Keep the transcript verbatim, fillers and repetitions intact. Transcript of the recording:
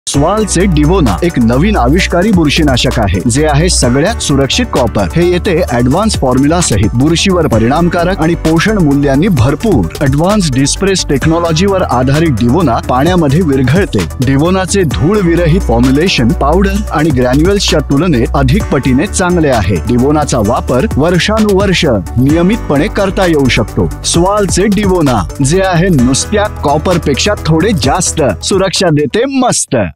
स्वालचे डिवोना एक नवीन आविष्कारी बुरशीनाशक आहे जे आहे सगळ्यात सुरक्षित कॉपर। हे येते ऍडव्हान्स फॉर्म्युला सहित, बुरशीवर परिणामकारक आणि पोषण मूल्यांनी भरपूर। ऍडव्हान्स डिस्प्रेस टेक्नॉलॉजीवर आधारित डिवोना पाण्यामध्ये विरघळते। डिवोनाचे धूळ विरहित फॉर्म्युलेशन पावडर आणि ग्रॅन्युअल्सच्या तुलनेत अधिक पटीने चांगले आहे। डिवोनाचा वापर वर्षानुवर्ष नियमितपणे करता येऊ शकतो। स्वालचे डिवोना जे आहे नुसत्या कॉपर पेक्षा थोडे जास्त सुरक्षा देते, मस्त।